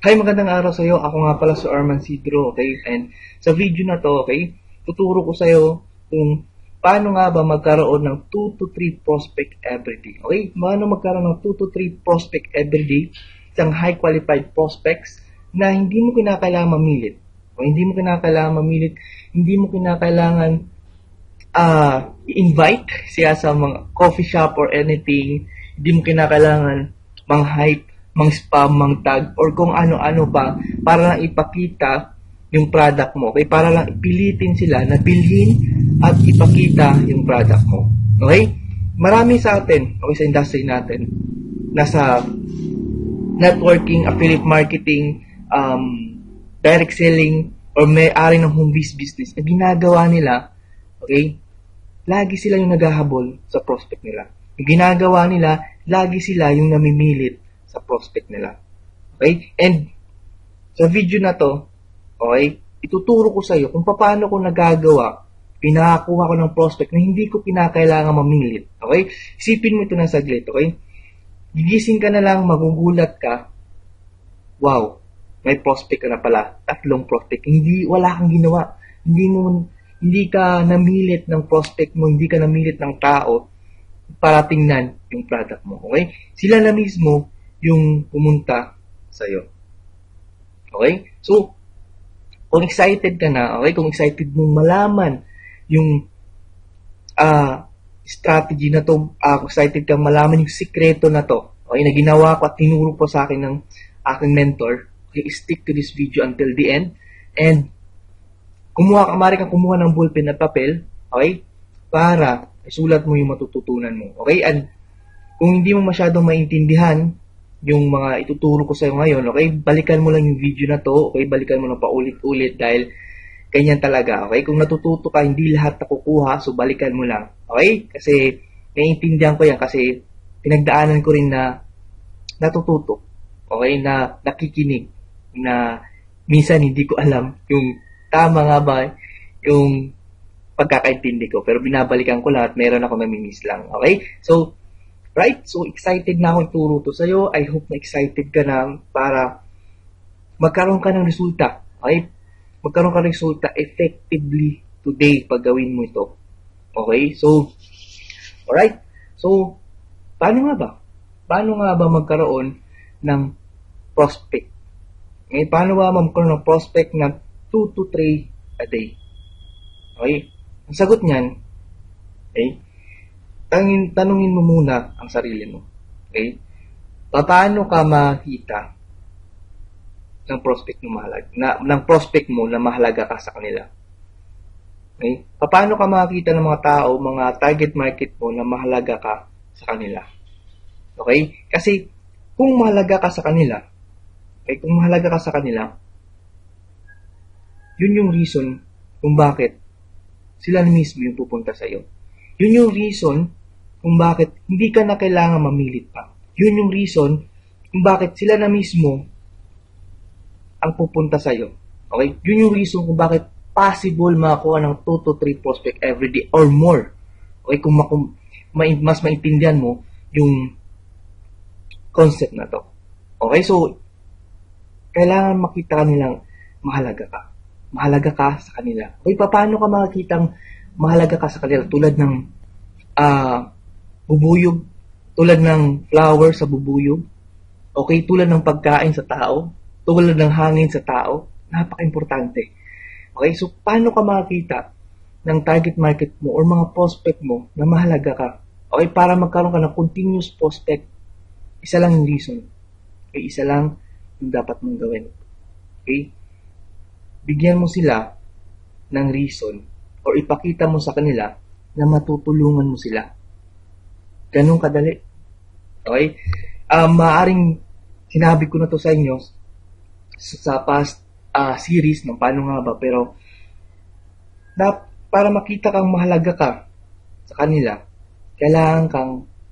Hi, magandang araw sa iyo. Ako nga pala si Arman Sidro, okay? And sa video na to, okay, tuturo ko sa iyo kung paano nga ba magkaroon ng 2 to 3 prospect every day. Okay? Paano magkaroon ng 2 to 3 prospect every day, isang high qualified prospects na hindi mo kinakailangan mamilit. O hindi mo kinakailangan mamilit, hindi mo kinakailangan i-invite siya sa mga coffee shop or anything. Hindi mo kinakailangan mang-hype, mang-spam, mang-tag, or kung ano-ano pa para lang ipakita yung product mo. Okay? Para lang ipilitin sila na bilhin at ipakita yung product mo. Okay? Marami sa atin, okay, sa industry natin, nasa networking, affiliate marketing, direct selling, or may-ari ng home business na ginagawa nila, okay, lagi sila yung naghahabol sa prospect nila. Yung ginagawa nila, lagi sila yung namimilit sa prospect nila. Okay? And sa video na to, okay, ituturo ko sa iyo kung paano ko nagagawa, pinakakuha ko ng prospect na hindi ko kinakailangan mamilit. Okay? Isipin mo ito na saglit, okay? Gigising ka na lang, magugulat ka, wow, may prospect ka na pala, 3 prospect. Wala kang ginawa. Hindi ka namilit ng prospect mo, hindi ka namilit ng tao para tingnan yung product mo. Okay? Sila na mismo yung pumunta sa'yo. Okay? So, kung excited ka na, okay? Kung excited mong malaman yung strategy na to, kung excited kang malaman yung sikreto na to, okay, na ginawa ko at tinuro po sa akin ng aking mentor, okay, stick to this video until the end, and maaari kang kumuha ng ballpen at papel, okay, para isulat mo yung matututunan mo. Okay? And kung hindi mo masyadong maintindihan yung mga ituturo ko sa iyo ngayon, okay, balikan mo lang yung video na to, okay, balikan mo lang paulit-ulit dahil ganyan talaga, okay? Kung natututo ka, hindi lahat nakukuha, so balikan mo lang, okay? Kasi naiintindihan ko yan kasi pinagdaanan ko rin na natututo, okay, na nakikinig, na minsan hindi ko alam yung tama nga ba yung pagkakaintindi ko, pero binabalikan ko lahat, meron ako namimiss lang, okay? So, right? So, excited na akong turo to sa'yo. I hope na excited ka na para magkaroon ka ng resulta. Okay? Magkaroon ka ng resulta effectively today pag gawin mo ito. Okay? So, alright? So, paano nga ba? Paano nga ba magkaroon ng prospect? Okay? Paano ba magkaroon ng prospect na 2 to 3 a day? Okay? Ang sagot niyan, okay? Tanungin mo muna ang sarili mo. Okay? Paano ka makita ng prospect mo ng prospect mo na mahalaga ka sa kanila? Okay? Paano ka makita ng mga tao, mga target market mo na mahalaga ka sa kanila? Okay? Kasi kung mahalaga ka sa kanila, okay, kung mahalaga ka sa kanila, yun yung reason kung bakit sila mismo yung pupunta sa iyo. Yun yung reason kung bakit hindi ka na kailangan mamilit pa. Yun yung reason kung bakit sila na mismo ang pupunta sa'yo. Okay? Yun yung reason kung bakit possible makakuha ng 2 to 3 prospect every day or more. Okay? Kung mas maintindihan mo yung concept na to. Okay? So, kailangan makita nilang mahalaga ka. Mahalaga ka sa kanila. Okay? Paano ka makikitang mahalaga ka sa kanila? Tulad ng bubuyog, tulad ng flower sa bubuyog, okay, tulad ng pagkain sa tao, tulad ng hangin sa tao, napaka-importante. Okay, so paano ka makakita ng target market mo or mga prospect mo na mahalaga ka? Okay, para magkaroon ka ng continuous prospect, isa lang yung reason. Okay, isa lang yung dapat mong gawin. Okay, bigyan mo sila ng reason or ipakita mo sa kanila na matutulungan mo sila. Ganun kadali. Okay? Maaring sinabi ko na to sa inyo sa past series ng paano nga ba, pero para makita kang mahalaga ka sa kanila, kailangan kang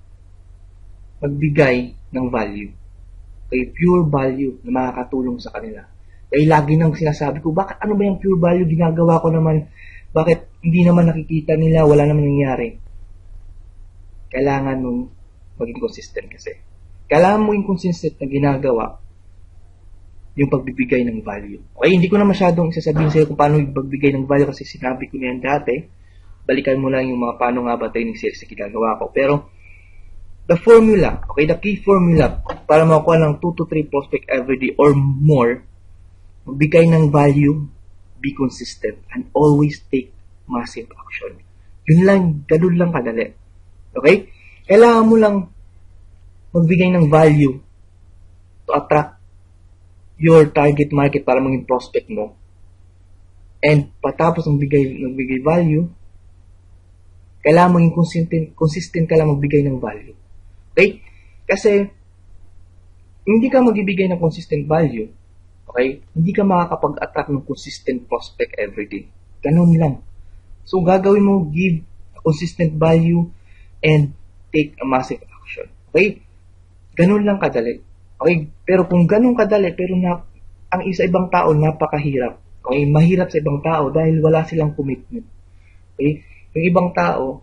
magbigay ng value. Okay? Pure value na makakatulong sa kanila. Kaya lagi nang sinasabi ko, bakit ano ba yung pure value ginagawa ko naman? Bakit hindi naman nakikita nila, wala naman nangyayari? Kailangan mong maging consistent kasi. Kailangan mo yung consistent na ginagawa yung pagbibigay ng value. Okay, hindi ko na masyadong isasabihin sa'yo kung paano yung pagbigay ng value kasi sinabi ko na yan dati. Balikan mo lang yung mga paano nga ba training series na ginagawa ko. Pero, the formula, okay, the key formula para makuha ng 2 to 3 prospect every day or more, magbigay ng value, be consistent, and always take massive action. Yun lang, ganun lang kadali. Okay? Kailangan mo lang magbigay ng value to attract your target market para maging prospect mo. And patapos magbigay value, kailangan maging consistent ka lang magbigay ng value. Okay? Kasi, hindi ka magbibigay ng consistent value, okay? Hindi ka makakapag-attract ng consistent prospect everyday. Ganun lang. So, gagawin mo, give a consistent value and take a massive action. Okay? Ganun lang kadali. Okay? Pero kung ganun kadali, pero ang ibang tao napakahirap. Okay? Mahirap sa ibang tao dahil wala silang commitment. Okay? Yung ibang tao,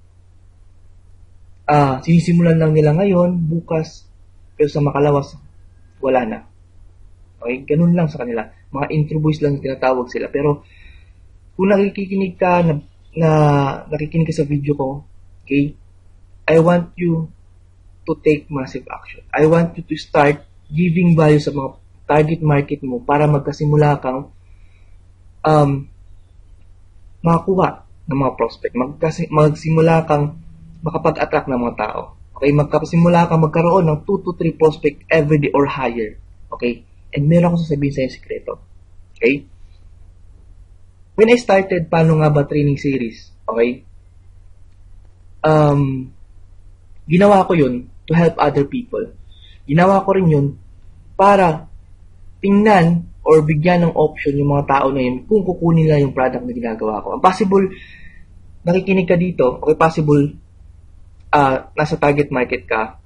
sinisimulan lang nila ngayon, bukas, pero sa makalawas, wala na. Okay? Ganun lang sa kanila. Mga intro boys lang tinatawag sila. Pero, kung nakikinig ka, nakikinig ka sa video ko, okay, I want you to take massive action. I want you to start giving value sa mga target market mo para magkasimula kang makakuha ng mga prospect. Magsimula kang makapag-attract ng mga tao. Okay, magkasimula kang magkaroon ng 2 to 3 prospect every day or higher. Okay? And meron akong sasabihin sa yung sekreto. Okay? When I started Paano Nga Ba Training Series, okay, ginawa ko yun to help other people. Ginawa ko rin yun para tingnan or bigyan ng option yung mga tao na yun kung kukunin nila yung product na ginagawa ko. Ang possible, nakikinig ka dito, okay, possible, nasa target market ka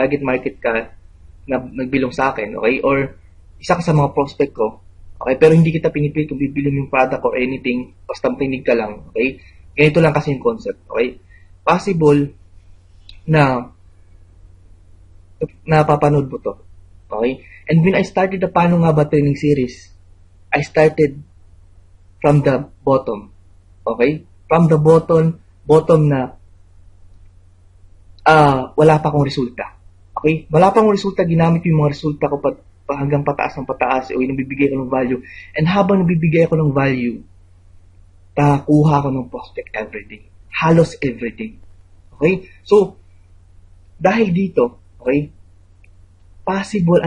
na nagbilong sa akin, okay, or isa ka sa mga prospect ko, okay, pero hindi kita pinipilit kung bibilong yung product or anything, basta makinig ka lang, okay, ganito lang kasi yung concept, okay, possible na napapanood mo to, okay, and when I started the Paano Nga Ba Training Series, I started from the bottom, okay, from the bottom na wala pa akong resulta. Okay? Wala pa akong resulta, ginamit ko yung mga resulta ko hanggang pataas ng pataas, o nabibigay ko ng value. And habang nabibigay ako ng value, nakakuha ko ng prospect everyday. Halos everyday. Okay? So, dahil dito, okay, possible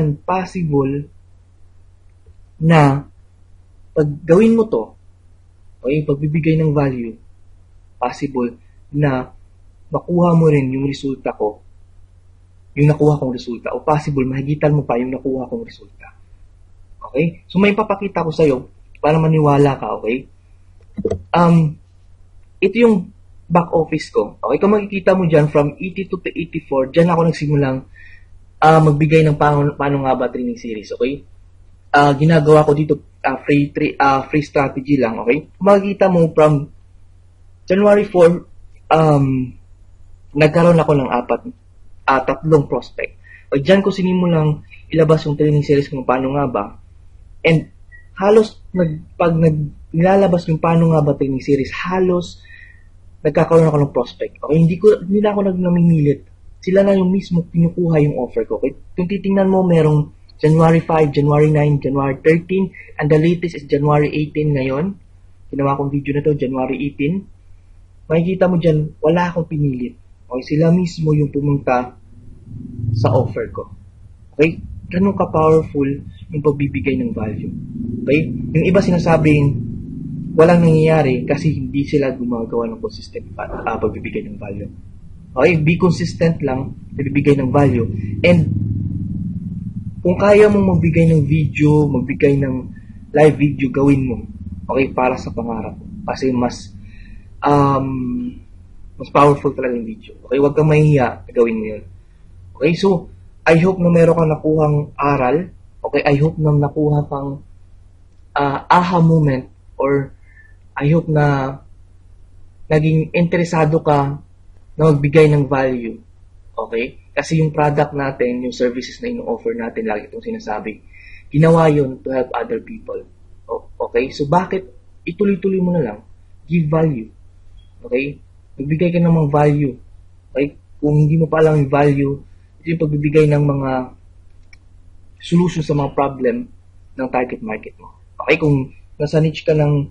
na pag gawin mo to, okay, pagbibigay ng value, possible na makuha mo rin yung resulta ko, yung nakuha kong resulta, o possible, mahigitan mo pa yung nakuha kong resulta. Okay? So, may papakita ko sa'yo para maniwala ka, okay? Ito yung back office ko. Okay? Kung makikita mo dyan, from 82 to 84, dyan ako nagsimulang magbigay ng Paano Nga Ba Training Series, okay? Ginagawa ko dito, free strategy lang, okay? Kung makikita mo, from January 4, nagkaroon ako ng 3 prospect. O dyan ko sinimulang ilabas yung training series kung paano nga ba. And halos pag nilalabas yung Paano Nga Ba Training Series, halos nagkakaroon ako ng prospect. Okay, hindi na ako namimilit. Sila na yung mismo kinukuha yung offer ko. Okay? Kung titingnan mo, merong January 5, January 9, January 13, and the latest is January 18 ngayon. Ginawa kong video na to, January 18. Makikita mo dyan, wala akong pinilit. Okay, sila mismo yung pumunta sa offer ko. Okay? Ganun ka-powerful yung pagbibigay ng value. Okay? Yung iba sinasabing walang nangyayari kasi hindi sila gumagawa ng consistent pagbibigay ng value. Okay? Be consistent lang, pagbibigay ng value. And kung kaya mong magbigay ng video, magbigay ng live video, gawin mo. Okay? Para sa pangarap. Kasi mas powerful talaga yung video. Okay, huwag kang mahihiya, gawin mo yun. Okay, so, I hope na meron kang nakuhang aral. Okay, I hope na nakuha kang aha moment, or I hope na naging interesado ka na magbigay ng value. Okay? Kasi yung product natin, yung services na ino-offer natin, lagi itong sinasabi, Ginawa yun to help other people. Okay? So, bakit ituloy-tuloy mo na lang? Give value. Okay? Magbigay ka ng mga value. Okay? Kung hindi mo pa alam yung value, ito yung pagbibigay ng mga solution sa mga problem ng target market mo. Okay? Kung nasa niche ka ng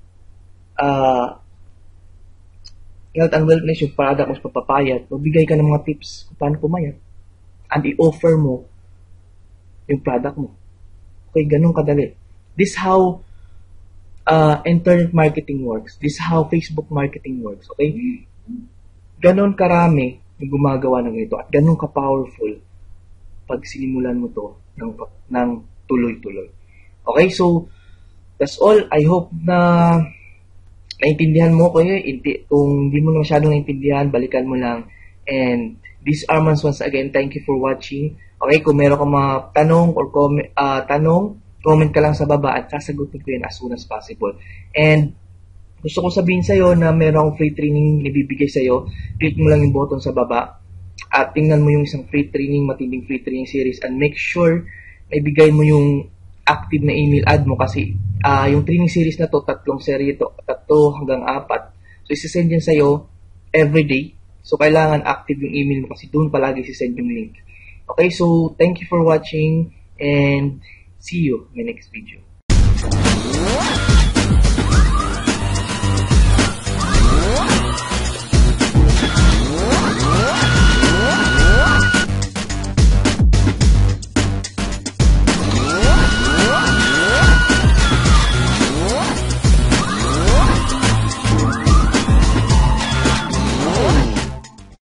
health and wellness, yung product mo sa papapayat, magbigay ka ng mga tips kung paano pumayat. And i-offer mo yung product mo. Okay, ganun kadali. This how internet marketing works. This how Facebook marketing works. Okay? Ganun karami yung gumagawa ng ito at ganun ka-powerful pag sinimulan mo to ng tuloy-tuloy. Okay, so that's all. I hope na naintindihan mo ko yun. Kung hindi mo na masyadong naintindihan, balikan mo lang. And this Armans once again, thank you for watching. Okay, kung meron kang mga tanong or comment ka lang sa baba at sasagutin ko yan as soon as possible. And gusto ko sabihin sa'yo na meron akong free training ibibigay sa'yo. Click mo lang yung button sa baba at tingnan mo yung isang free training, matinding free training series, and make sure na ibigay mo yung active na email ad mo kasi yung training series na to, 3 serye to, 3 hanggang 4. So, isasend yan sa'yo everyday. So, kailangan active yung email mo kasi doon palagi isasend yung link. Okay, so thank you for watching and see you in my next video.